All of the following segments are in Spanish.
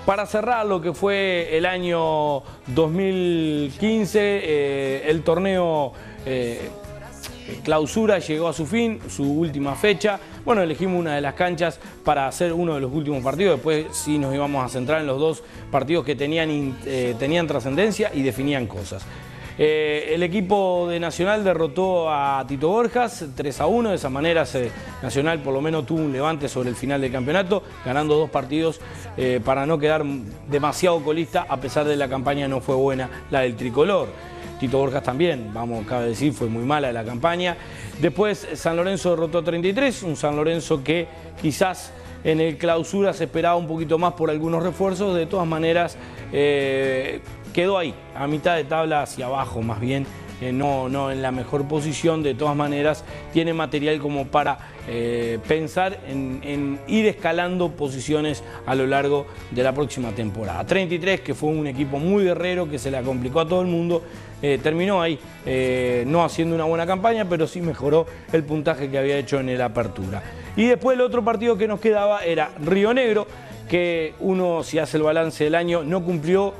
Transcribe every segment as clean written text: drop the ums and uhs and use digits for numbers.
Para cerrar lo que fue el año 2015, el torneo clausura llegó a su fin, su última fecha. Bueno, elegimos una de las canchas para hacer uno de los últimos partidos. Después sí nos íbamos a centrar en los dos partidos que tenían trascendencia y definían cosas. El equipo de Nacional derrotó a Tito Borjas 3-1, de esa manera Nacional por lo menos tuvo un levante sobre el final del campeonato, ganando 2 partidos para no quedar demasiado colista, a pesar de la campaña no fue buena la del tricolor. Tito Borjas también, cabe decir, fue muy mala la campaña. Después San Lorenzo derrotó a 33, un San Lorenzo que quizás en el clausura se esperaba un poquito más por algunos refuerzos. De todas maneras quedó ahí, a mitad de tabla hacia abajo más bien, no en la mejor posición. De todas maneras tiene material como para pensar en ir escalando posiciones a lo largo de la próxima temporada. 33, que fue un equipo muy guerrero, que se la complicó a todo el mundo, terminó ahí, no haciendo una buena campaña, pero sí mejoró el puntaje que había hecho en el Apertura. Y después el otro partido que nos quedaba era Río Negro, que uno, si hace el balance del año, no cumplió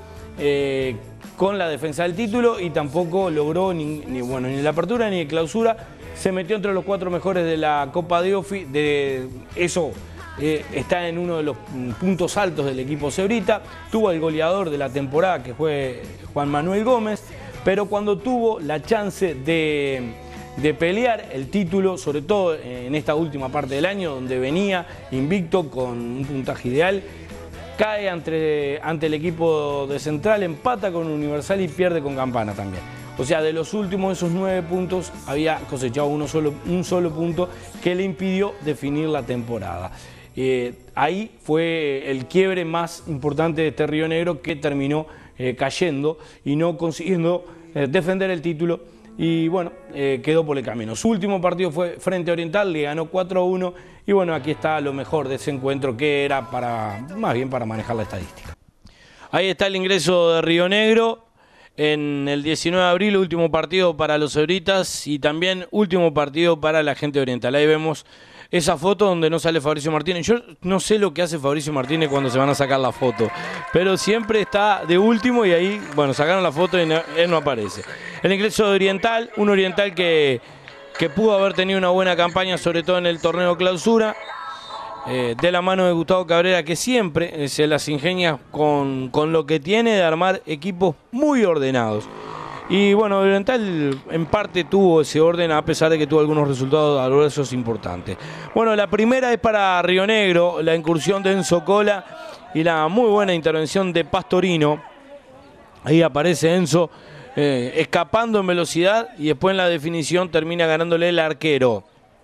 con la defensa del título y tampoco logró ni la Apertura ni de Clausura. Se metió entre los 4 mejores de la Copa de Ofi. Eso está en uno de los puntos altos del equipo cebrita. Tuvo el goleador de la temporada, que fue Juan Manuel Gómez, pero cuando tuvo la chance de pelear el título, sobre todo en esta última parte del año, donde venía invicto con un puntaje ideal, cae ante el equipo de Central, empata con Universal y pierde con Campana también. O sea, de los últimos esos 9 puntos había cosechado un solo punto que le impidió definir la temporada. Ahí fue el quiebre más importante de este Río Negro, que terminó cayendo y no consiguiendo defender el título. Y bueno, quedó por el camino. Su último partido fue frente a Oriental, le ganó 4-1. Y bueno, aquí está lo mejor de ese encuentro, que era más bien para manejar la estadística. Ahí está el ingreso de Río Negro en el 19 de abril, último partido para los cebritas y también último partido para la gente de Oriental. Ahí vemos esa foto donde no sale Fabricio Martínez. Yo no sé lo que hace Fabricio Martínez cuando se van a sacar la foto, pero siempre está de último y ahí, bueno, sacaron la foto y él no aparece. El ingreso de Oriental, un Oriental que pudo haber tenido una buena campaña, sobre todo en el torneo clausura, de la mano de Gustavo Cabrera, que siempre se las ingenia con lo que tiene de armar equipos muy ordenados. Y bueno, Oriental en parte tuvo ese orden, a pesar de que tuvo algunos resultados adversos importantes. Bueno, la primera es para Río Negro, la incursión de Enzo Cola y la muy buena intervención de Pastorino. Ahí aparece Enzo escapando en velocidad y después en la definición termina ganándole el arquero.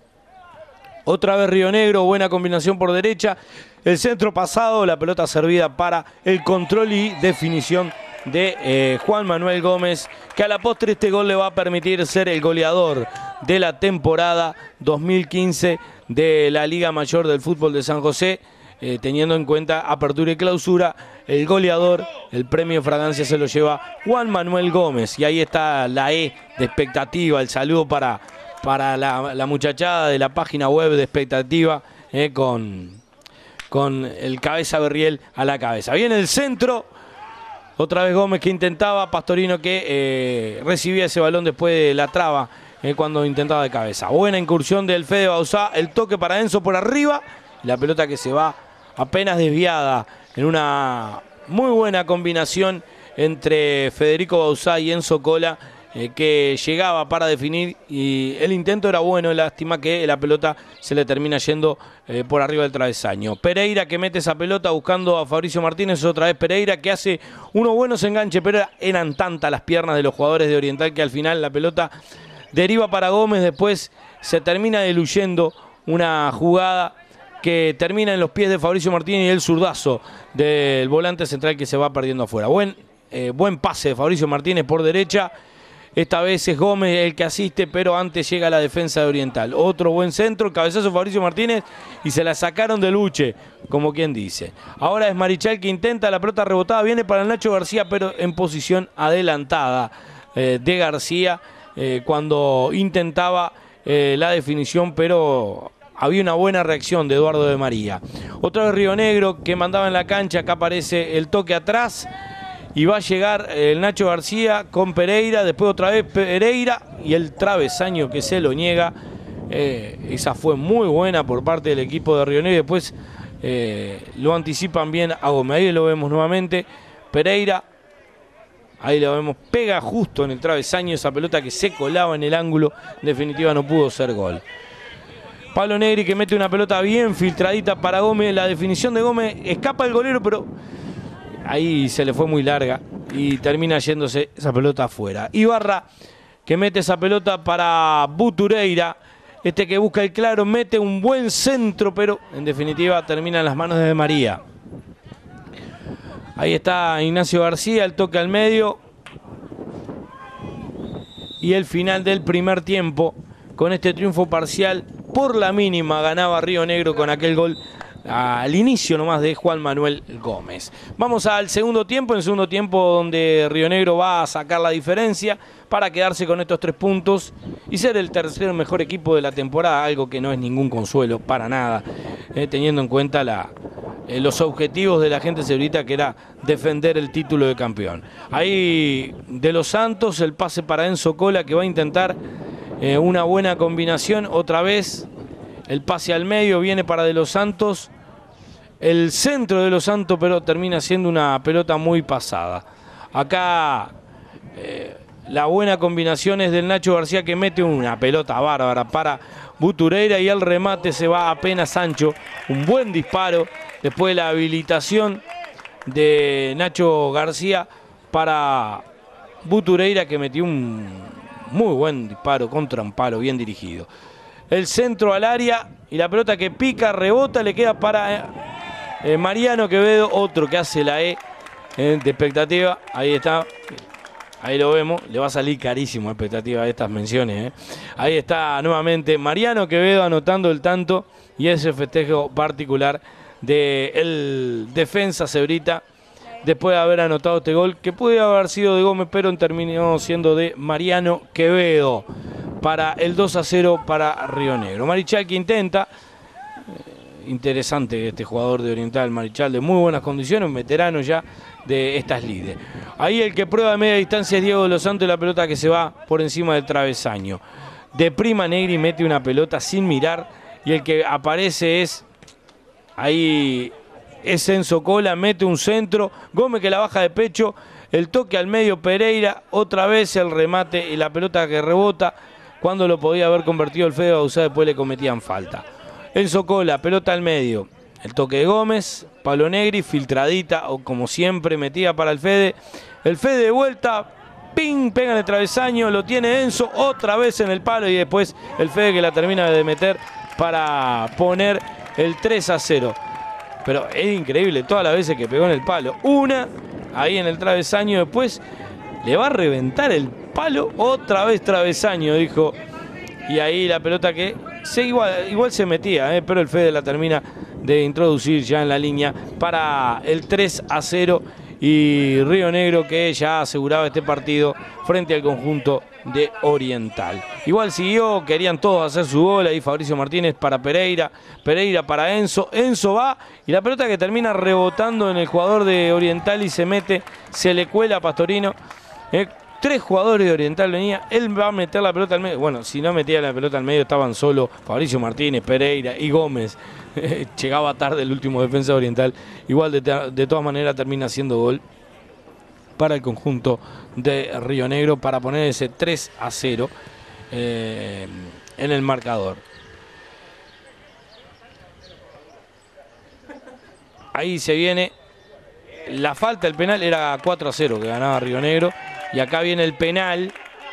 Otra vez Río Negro, buena combinación por derecha. El centro pasado, la pelota servida para el control y definición de Juan Manuel Gómez, que a la postre este gol le va a permitir ser el goleador de la temporada 2015 de la Liga Mayor del Fútbol de San José, teniendo en cuenta Apertura y Clausura. El goleador, el premio Fragancia, se lo lleva Juan Manuel Gómez. Y ahí está la E de expectativa, el saludo para la muchachada de la página web de expectativa, con el cabeza Berriel a la cabeza. Viene el centro. Otra vez Gómez que intentaba, Pastorino que recibía ese balón después de la traba cuando intentaba de cabeza. Buena incursión del Fede Bauzá, el toque para Enzo por arriba, la pelota que se va apenas desviada en una muy buena combinación entre Federico Bauzá y Enzo Cola, que llegaba para definir y el intento era bueno, lástima que la pelota se le termina yendo por arriba del travesaño. Pereira que mete esa pelota buscando a Fabricio Martínez, otra vez Pereira que hace unos buenos enganches, pero eran tantas las piernas de los jugadores de Oriental que al final la pelota deriva para Gómez, después se termina diluyendo una jugada que termina en los pies de Fabricio Martínez y el zurdazo del volante central que se va perdiendo afuera. Buen pase de Fabricio Martínez por derecha. Esta vez es Gómez el que asiste, pero antes llega la defensa de Oriental. Otro buen centro, cabezazo Fabricio Martínez y se la sacaron de Luche, como quien dice. Ahora es Marichal que intenta, la pelota rebotada, viene para el Nacho García, pero en posición adelantada de García cuando intentaba la definición, pero había una buena reacción de Eduardo de María. Otra vez Río Negro que mandaba en la cancha, acá aparece el toque atrás y va a llegar el Nacho García con Pereira, después otra vez Pereira y el travesaño que se lo niega. Esa fue muy buena por parte del equipo de Río Negro. Después lo anticipan bien a Gómez. Ahí lo vemos nuevamente. Pereira, ahí lo vemos, pega justo en el travesaño esa pelota que se colaba en el ángulo. En definitiva no pudo ser gol. Pablo Negri que mete una pelota bien filtradita para Gómez. La definición de Gómez, escapa el golero, pero ahí se le fue muy larga y termina yéndose esa pelota afuera. Ibarra que mete esa pelota para Butureira. Este que busca el claro, mete un buen centro, pero en definitiva termina en las manos de De María. Ahí está Ignacio García, el toque al medio. Y el final del primer tiempo, con este triunfo parcial, por la mínima ganaba Río Negro con aquel gol al inicio nomás de Juan Manuel Gómez. Vamos al segundo tiempo, en el segundo tiempo donde Río Negro va a sacar la diferencia para quedarse con estos 3 puntos y ser el tercer mejor equipo de la temporada, algo que no es ningún consuelo para nada, teniendo en cuenta los objetivos de la gente cebrita, que era defender el título de campeón. Ahí de los Santos, el pase para Enzo Cola, que va a intentar una buena combinación, otra vez el pase al medio, viene para De los Santos, el centro de Los Santos, pero termina siendo una pelota muy pasada. Acá la buena combinación es del Nacho García, que mete una pelota bárbara para Butureira y el remate se va apenas ancho. Un buen disparo después de la habilitación de Nacho García para Butureira, que metió un muy buen disparo contra un palo bien dirigido. El centro al área y la pelota que pica, rebota, le queda para Mariano Quevedo, otro que hace la de expectativa. Ahí está, ahí lo vemos, le va a salir carísimo expectativa de estas menciones. Ahí está nuevamente Mariano Quevedo anotando el tanto y ese festejo particular del defensa cebrita después de haber anotado este gol, que puede haber sido de Gómez, pero terminó siendo de Mariano Quevedo para el 2-0 para Río Negro. Marichal que intenta, interesante este jugador de Oriental, Marichal, de muy buenas condiciones, un veterano ya de estas lides. Ahí el que prueba de media distancia es Diego de los Santos, la pelota que se va por encima del travesaño. De prima Negri mete una pelota sin mirar y el que aparece es ahí es Enzo Cola, mete un centro, Gómez que la baja de pecho, el toque al medio Pereira, otra vez el remate y la pelota que rebota, cuando lo podía haber convertido el Fede Bauzá, después le cometían falta. Enzo Cola, pelota al medio, el toque de Gómez, Pablo Negri, filtradita, o como siempre metida para el Fede de vuelta, ping, pega en el travesaño, lo tiene Enzo, otra vez en el palo y después el Fede que la termina de meter para poner el 3-0. Pero es increíble todas las veces que pegó en el palo. Una, ahí en el travesaño, después le va a reventar el palo, otra vez travesaño, dijo. Y ahí la pelota que igual se metía, pero el Fede la termina de introducir ya en la línea para el 3-0. Y Río Negro que ya aseguraba este partido frente al conjunto de Oriental. Igual siguió, querían todos hacer su gol, ahí Fabricio Martínez para Pereira, Pereira para Enzo, Enzo va y la pelota que termina rebotando en el jugador de Oriental y se mete, se le cuela a Pastorino. 3 jugadores de Oriental venía, él va a meter la pelota al medio. Bueno, si no metía la pelota al medio estaban solo Fabricio Martínez, Pereira y Gómez. Llegaba tarde el último defensa de Oriental. Igual de todas maneras termina siendo gol para el conjunto de Río Negro para poner ese 3-0 en el marcador. Ahí se viene la falta, el penal era 4-0 que ganaba Río Negro. Y acá viene el penal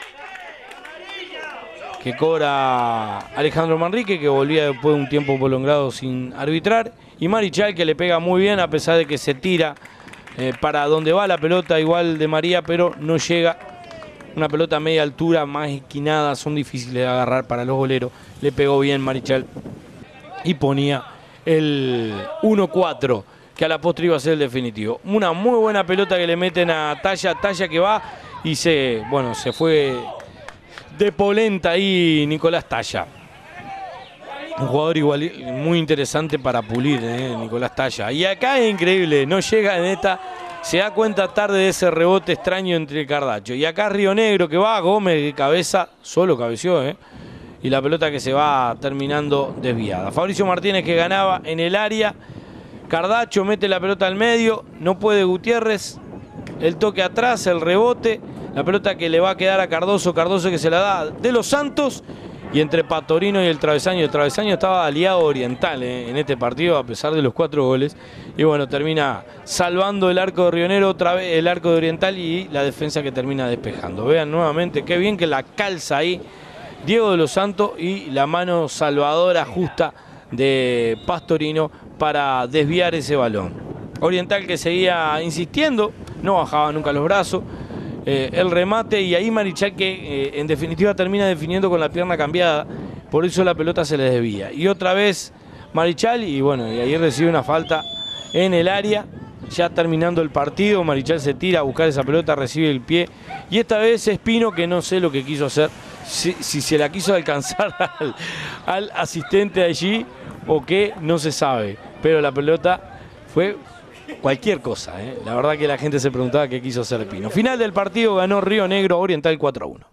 que cobra Alejandro Manrique, que volvía después de un tiempo prolongado sin arbitrar. Y Marichal que le pega muy bien a pesar de que se tira para donde va la pelota igual de María, pero no llega. Una pelota a media altura, más esquinada, son difíciles de agarrar para los goleros. Le pegó bien Marichal y ponía el 1-4. Que a la postre iba a ser el definitivo. Una muy buena pelota que le meten a Talla, Talla que va y se fue de polenta ahí Nicolás Talla. Un jugador igual muy interesante para pulir, Nicolás Talla. Y acá es increíble, no llega en esta, se da cuenta tarde de ese rebote extraño entre Cardacho. Y acá Río Negro que va, Gómez de cabeza, solo cabeció, y la pelota que se va terminando desviada. Fabricio Martínez que ganaba en el área, Cardacho mete la pelota al medio, no puede Gutiérrez, el toque atrás, el rebote, la pelota que le va a quedar a Cardoso, Cardoso que se la da de los Santos. Y entre Patorino y el travesaño estaba aliado Oriental en este partido a pesar de los 4 goles. Y bueno, termina salvando el arco de Río Negro, otra vez el arco de Oriental y la defensa que termina despejando. Vean nuevamente qué bien que la calza ahí Diego de los Santos y la mano salvadora justa de Pastorino para desviar ese balón. Oriental que seguía insistiendo, no bajaba nunca los brazos. El remate y ahí Marichal que en definitiva termina definiendo con la pierna cambiada, por eso la pelota se le desvía. Y otra vez Marichal y bueno, y ahí recibe una falta en el área, ya terminando el partido, Marichal se tira a buscar esa pelota, recibe el pie y esta vez Espino que no sé lo que quiso hacer, si se la quiso alcanzar al asistente allí o qué, no se sabe, pero la pelota fue cualquier cosa, La verdad que la gente se preguntaba qué quiso hacer Espino. Final del partido, ganó Río Negro Oriental 4-1.